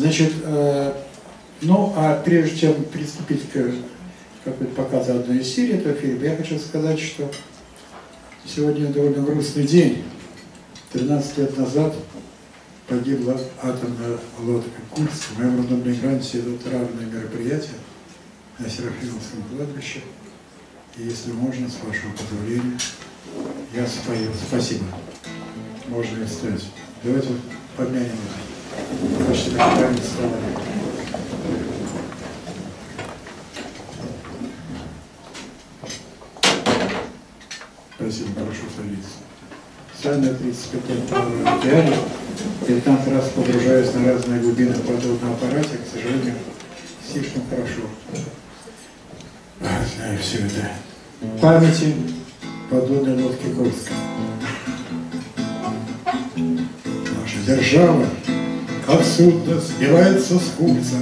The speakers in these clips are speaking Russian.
Значит, ну, а прежде чем приступить к показу одной из серий этого фильма, я хочу сказать, что сегодня довольно грустный день. 13 лет назад погибла атомная лодка «Курск». В моем родном Ленинграде это травное мероприятие на Серафимовском кладбище. И если можно, с вашего позволения, я спою. Спасибо. Можно и встать. Давайте помянем это. Почти как память стала. Спасибо, хорошо садиться. Сами 35 лет в океане, 15 раз погружаясь на разные глубины подводного аппарата, к сожалению, слишком хорошо знаю все это. Памяти подводной лодки Курска. Наша держава, как судно, сбивается с курса.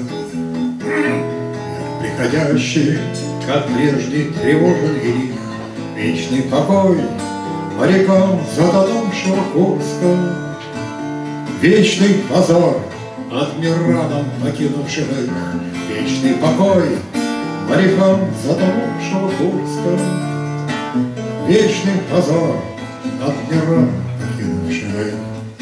Приходящий, как прежде, тревожен их, вечный покой морякам затонувшего Курска. Вечный позор адмиралам, покинувшим их, вечный покой морякам затонувшего Курска. Вечный позор адмиралам, покинувшим их.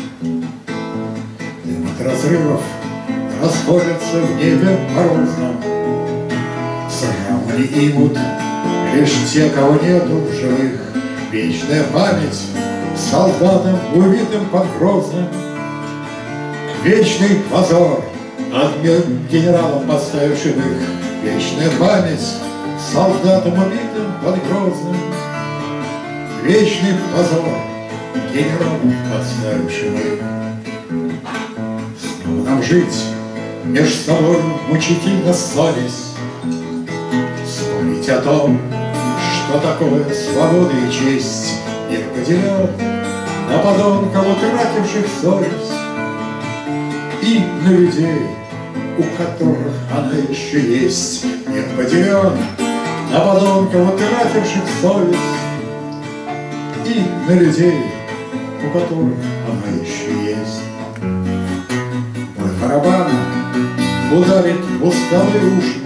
Дым от разрывов расходятся в небе морозном. Срамы имут лишь те, кого нету в живых. Вечная память солдатам, убитым под Грозным. Вечный позор генералам, поставившим их. Вечная память солдатам, убитым под Грозным. Вечный позор генералам, поставившим их. Снова нам жить меж собой мучительно ссорясь, вспомнить о том, что такое свобода и честь, мир поделен на подонков, утративших совесть, и на людей, у которых она еще есть. Мир поделен на подонков, утративших совесть, и на людей, у которых она еще есть. Бой барабана ударит в усталые уши,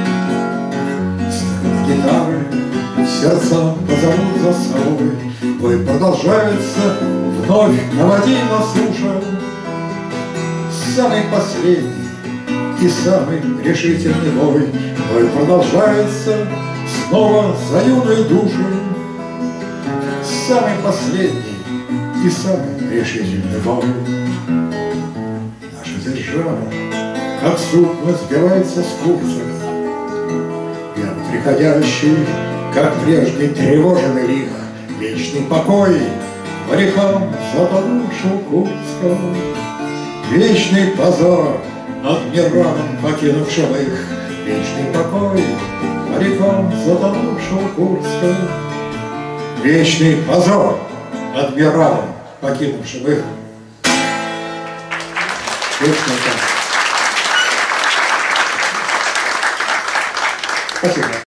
струны гитары сердца позовут за собой. Бой продолжается, вновь наводи на суше. Самый последний и самый решительный бой. Бой продолжается снова за юные души. Самый последний и самый решительный бой. Наша держава, как судно, сбивается с курса. Век приходящий, как прежде, тревожен их. Вечный покой морякам затонувшего Курска. Вечный позор адмиралам, покинувшим их. Вечный покой морякам затонувшего Курска. Вечный позор адмиралам, покинувшим их. Вечный позор. Спасибо.